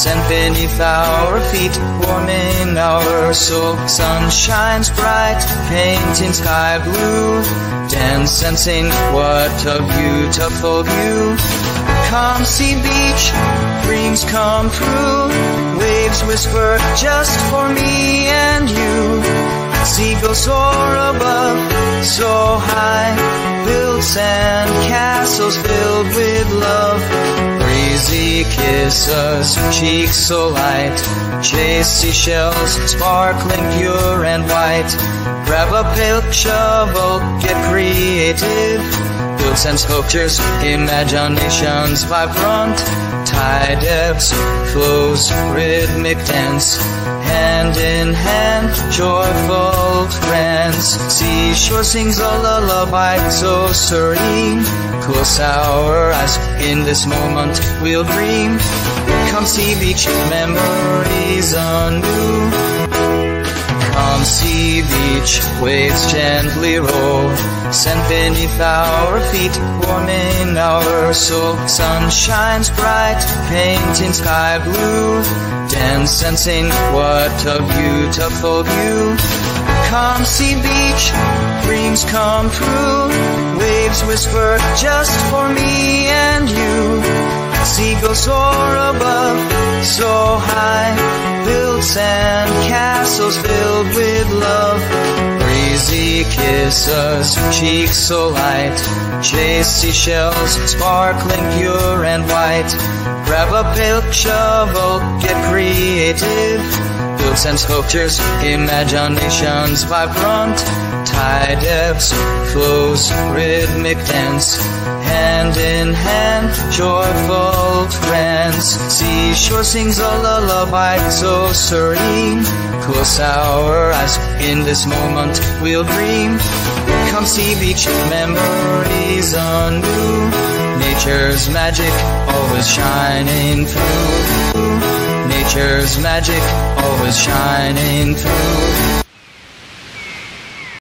sent beneath our feet, warming our soul. Sun shines bright, painting sky blue, dance and sing, what a beautiful view. Come see beach, dreams come true, waves whisper just for me and you. Seagulls soar above, so high, build sand castles filled with love. Breezy kisses, cheeks so light, chase seashells, sparkling pure and white. Grab a pail, shovel, get creative, builds and sculptures, imaginations vibrant. Tide ebbs, flows, rhythmic dance, hand in hand, joyful trance. Seashore sings a lullaby so serene. Close our eyes, in this moment we'll dream. Come see beach memories anew. Come see beach, waves gently roll, sand beneath our feet, warming our soul. Sun shines bright, painting sky blue, dance and sing, what a beautiful view. Come see beach, dreams come true, waves whisper just for me and you. Seagulls soar above, so high, build sand castles filled with love. Breezy kisses, cheeks so light, chase seashells, sparkling pure and white. Grab a pail, shovel, get creative, builds and sculptures, imaginations vibrant. Tide ebbs, flows, rhythmic dance, hand in hand, joyful trance. Seashore sings a lullaby so serene. Close our eyes, in this moment we'll dream. Come see beach memories anew. Nature's magic always shining through. Nature's magic always shining through.